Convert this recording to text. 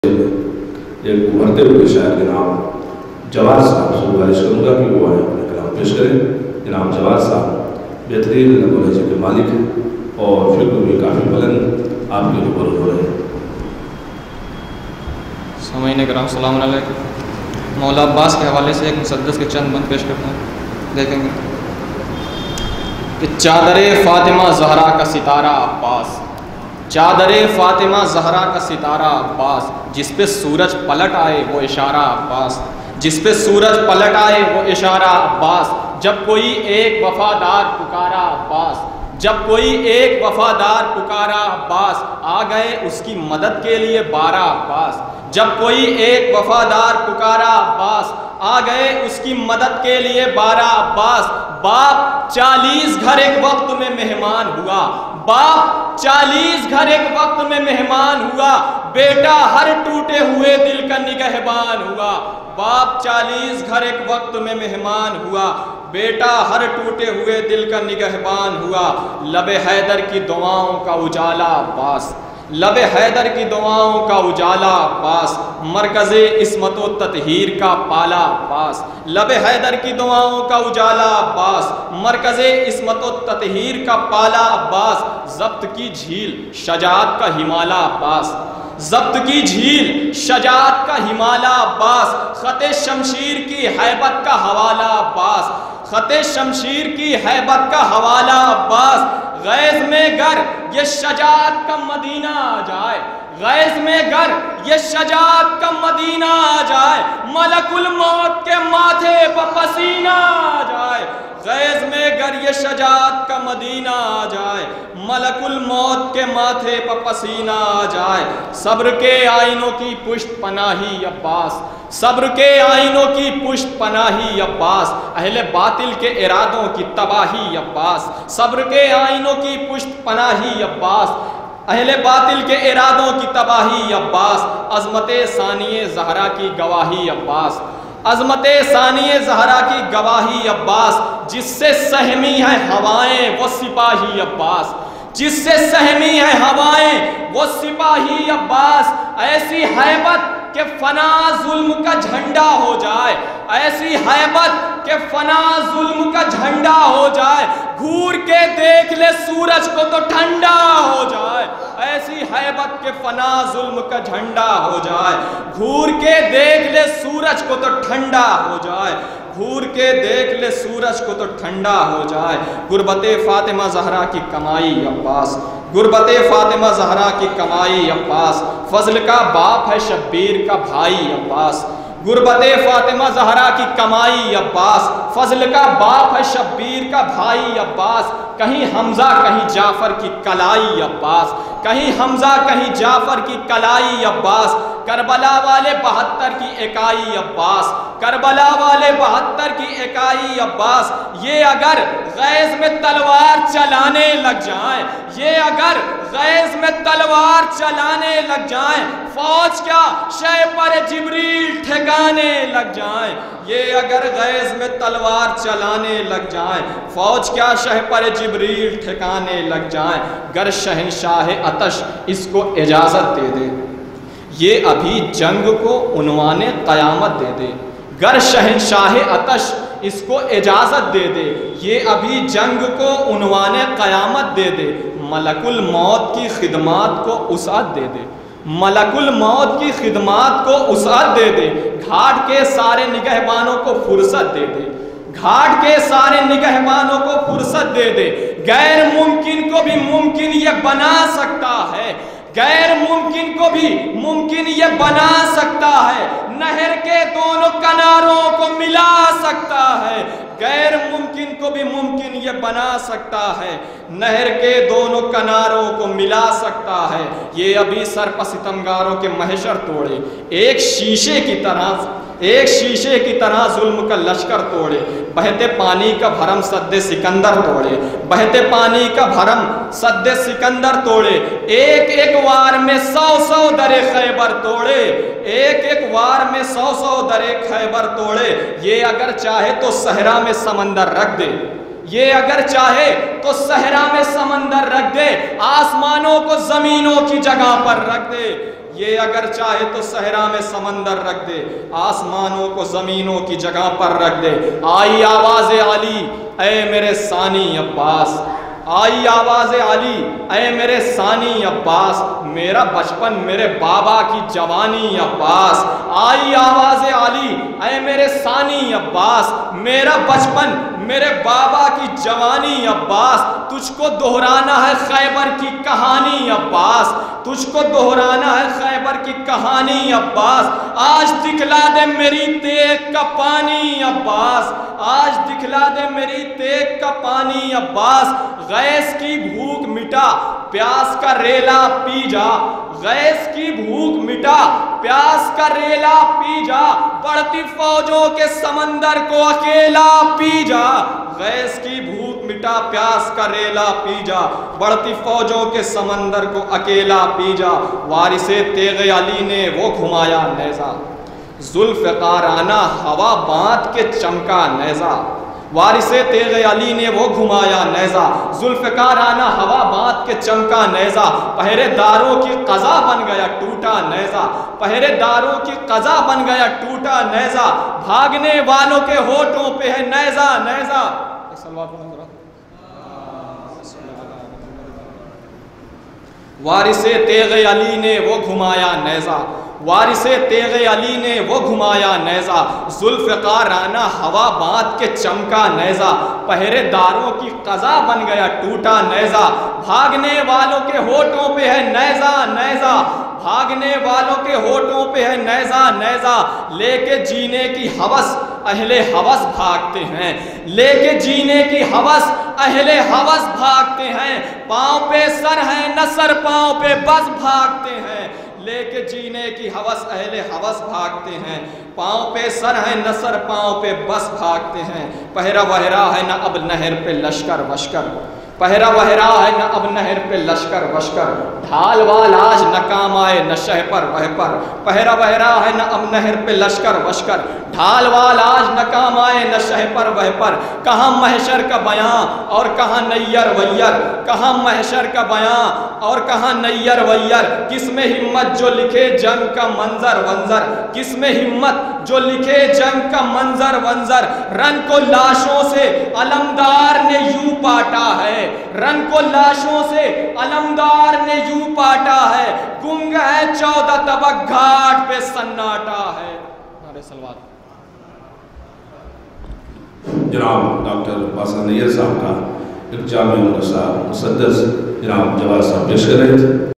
ایک ابھرتے ہوئے شاعر جناب جواد صاحب سے گزارش کروں گا کہ وہ آئیں اپنے کلام پیش کریں۔ جناب جواد صاحب بہترین لب و لہجے کے مالک ہیں اور فکر بھی کافی بلند آپ کے اوپر ہو رہے ہیں۔ سامعین کرام السلام علیکم۔ مولا عباس کے حوالے سے ایک مسدس کے چند بند پیش کرتا ہوں، دیکھیں گے کہ چادر فاطمہ زہرا کا ستارہ عباس، چادر فاطمہ زہرا کا ستارہ عباس، جس پہ سورج پلٹ آئے وہ اشارہ عباس، جس پہ سورج پلٹ آئے وہ اشارہ عباس، جب کوئی ایک وفادار پکارا عباس، جب کوئی ایک وفادار پکارا عباس، آ گئے اس کی مدد کے لیے 12 عباس، جب کوئی ایک وفادار پکارا عباس، آ گئے اس کی مدد کے لیے 12 عباس۔ باپ 40 گھر ایک وقت میں مہمان ہوا، باپ 40 گھر ایک وقت میں مہمان ہوا، بیٹا ہر ٹوٹے ہوئے دل کا نگہبان ہوا، باپ 40 گھر ایک وقت میں مہمان ہوا، بیٹا ہر ٹوٹے ہوئے دل کا نگہبان ہوا۔ لب حیدر کی دعاؤں کا اجالا عباس، لب حیدر کی دعاؤں کا اجالا عباس، مرکز عصمت و تطہیر کا پالا عباس، لب حیدر کی دعاؤں کا اجالا عباس، مرکز عصمت و تطہیر کا پالا عباس، ضبط کی جھیل شجاعت کا ہمالا عباس، ضبط کی جھیل شجاعت کا ہمالا عباس، خط شمشیر کی ہیبت کا حوالہ عباس، خط شمشیر کی ہیبت کا حوالہ عباس، غیظ میں گر یہ شجاعت کا مدینہ آ جائے، غیظ میں گر یہ شجاعت کا مدینہ آ جائے، ملک الموت کے ماتھے پہ پسینہ آ جائے، غیظ میں گر یہ شجاعت کا مدینہ آ جائے، ملک الموت کے ماتھے پہ پسینہ آ جائے، صبر کے آئینوں کی پشت پناہی عباس، صبر کے آئینوں کی پشت پناہی عباس، اہل باطل کے ارادوں کی تباہی عباس، صبر کے آئینوں کی پشت پناہی عباس، اہل باطل کے ارادوں کی تباہی عباس، عظمت ثانی زہرا کی گواہی عباس، عظمت ثانی زہرا کی گواہی عباس، جس سے سہمی ہیں ہوائیں وہ سپاہی عباس، جس سے سہمی ہیں ہوائیں وہ سپاہی عباس، ایسی ہیبت کہ فنا ظلم کا جھنڈا ہو جائے، ایسی ہیبت کہ فنا ظلم کا جھنڈا ہو جائے، گھور کے دیکھ لے سورج کو تو ٹھنڈا ہو جائے، ایسی ہیبت کہ فنا ظلم کا جھنڈا ہو جائے، گھور کے دیکھ لے سورج کو تو ٹھنڈا ہو جائے، گھور کے دیکھ لے سورج کو تو ٹھنڈا ہو جائے، غربت فاطمہ زہرا کی کمائی عباس، غربت فاطمہ زہرا کی کمائی عباس، فضل کا باپ ہے شبیر کا بھائی عباس، غربت فاطمہ زہرا کی کمائی عباس، فضل کا باپ ہے شبیر کا بھائی عباس، کہیں حمزہ کہیں جعفر کی کلائی عباس، کہیں حمزہ کہیں جعفر کی کلائی عباس، کربلا والے 72 کی اکائی عباس، کربلا والے 72 کی اکائی عباس، یہ اگر غیظ میں تلوار چلانے لگ جائیں، یہ اگر غیظ میں تلوار چلانے لگ جائیں، فوج کیا شہ پر جبریل ٹھکانے لگ جائیں، یہ اگر غیظ میں تلوار چلانے لگ جائیں، فوج کیا شہ پر جبریل ٹھکانے لگ جائیں، گر شہنشاہ آتش اس کو اجازت دے دے، یہ ابھی جنگ کو عنوان قیامت دے دے، گر شہنشاہ آتش اس کو اجازت دے دے، یہ ابھی جنگ کو عنوان قیامت دے دے، ملک الموت کی خدمات کو وسعت دے دے، ملک الموت کی خدمات کو وسعت دے دے، گھاٹ کے سارے نگہبانوں کو فرصت دے دے، گھاٹ کے سارے نگہبانوں کو فرصت دے دے، غیر ممکن کو بھی ممکن یہ بنا سکتا ہے، غیر ممکن کو بھی ممکن یہ بنا سکتا ہے، نہر کے دونوں کناروں کو ملا سکتا ہے، غیر ممکن کو بھی ممکن یہ بنا سکتا ہے، نہر کے دونوں کناروں کو ملا سکتا ہے، یہ ابھی سرپا ستمگاروں کے محشر توڑے، ایک شیشے کی طرح ظلم کا لشکر توڑے، بہتے پانی کا بھرم سد سکندر توڑے، بہتے پانی کا بھرم سد سکندر توڑے، ایک ایک وار میں 100 در خیبر توڑے، ایک ایک وار میں 100 در خیبر توڑے، یہ اگر چاہے تو صحرا میں سمندر رکھ دے، یہ اگر چاہے تو صحرا میں سمندر رکھ دے، آسمانوں کو زمینوں کی جگہ پر رکھ دے، یہ اگر چاہے تو صحرا میں سمندر رکھ دے، آسمانوں کو زمینوں کی جگہ پر رکھ دے۔ آئی آواز علی اے میرے ثانی عباس، آئی آواز علی اے میرے ثانی عباس، میرا بچپن میرے بابا کی جوانی عباس۔ آئی آواز علی اے میرے ثانی عباس، میرا بچپن میرے بابا کی جوانی عباس۔ تجھ کو دہرانا ہے خیبر کی کہانی عباس، تجھ کو دہرانا ہے خیبر کی کہانی عباس۔ آج دکھلا دے میری تیغ کا پانی عباس، آج دکھلا دے میری تیغ کا پانی عباس۔ غیث کی بھوک مٹا پیاس کا ریلا پی جا، غیث کی بھوک مٹا پیاس کا ریلا پی جا، بڑھتی فوجوں کے سمندر کو اکیلا پی جا۔ غیث کی بھوک مٹا پیاس کا ریلا پی جا، بڑھتی فوجوں کے سمندر کو اکیلا پی جا۔ وارث تیغ علی نے وہ گھمایا نیزہ، ذوالفقارانہ ہوا باندھ کے چمکا نیزہ۔ وارث تیغ علی نے وہ گھمایا نیزہ، ذوالفقارانہ ہوا باندھ کے چمکا نیزہ۔ پہرے داروں کی قضا بن گیا ٹوٹا نیزہ، پہرے داروں کی قضا بن گیا ٹوٹا نیزہ۔ بھاگنے والوں کے ہونٹوں پہ ہے نیزہ نیزہ۔ وارث تیغ علی نے وہ گھمایا نیزہ، وارث تیغ علی نے وہ گھمایا نیزہ، ذوالفقارانہ ہوا باندھ کے چمکا نیزہ۔ پہرے داروں کی قضا بن گیا ٹوٹا نیزہ، بھاگنے والوں کے ہونٹوں پہ ہے نیزہ نیزہ، بھاگنے والوں کے ہونٹوں پہ ہے نیزہ نیزہ۔ لے کے جینے کی ہوس اہل ہوس بھاگتے ہیں، لے کے جینے کی ہوس اہل ہوس بھاگتے ہیں۔ پاؤں پہ سر ہے نہ سر پاؤں پہ بس بھاگتے ہیں، لے کے جینے کی ہوس اہل ہوس بھاگتے ہیں۔ پاؤں پہ سر ہے نہ سر پاؤں پہ بس بھاگتے ہیں۔ پہرا وہرا ہے نہ اب نہر پہ لشکر وشکر، پہرا وہرا ہے نہ اب نہر پہ لشکر وشکر۔ ڈھال وال آج نہ کام آئے نہ شہ پر وہ پر، پہرا وہرا ہے نہ اب نہر پہ لشکر وشکر۔ ڈھال وال آج نہ کام آئے نہ شہ پر وہ پر۔ کہاں محشر کا بیاں اور کہاں نیر ویر، کہاں محشر کا بیاں اور کہاں نیر ویر۔ کس میں ہمت جو لکھے جنگ کا منظر ونظر، کس میں ہمت جو لکھے جنگ کا منظر ونظر۔ رن کو لاشوں سے علمدار نے یوں پاٹا ہے، رن کو لاشوں سے علمدار نے یوں پاٹا ہے۔ گنگ ہے 14 تبک گھاٹ پہ سناٹا ہے۔ نعرہ صلوات۔ جناب ڈاکٹر عباس صاحب کا ایک جامع مدرسہ مسدس جناب جواد صاحب پیش کر رہے تھے۔